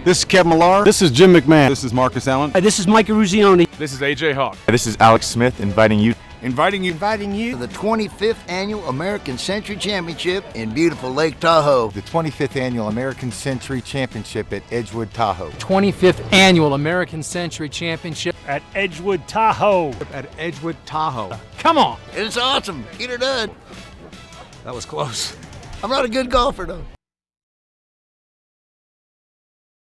This is Kevin Millar. This is Jim McMahon. This is Marcus Allen. This is Mike Ruzioni. This is AJ Hawk. This is Alex Smith inviting you to the 25th Annual American Century Championship in beautiful Lake Tahoe. the 25th Annual American Century Championship at Edgewood Tahoe. 25th Annual American Century Championship at Edgewood Tahoe. at Edgewood Tahoe. Come on! It's awesome. Get her done. That was close. I'm not a good golfer though.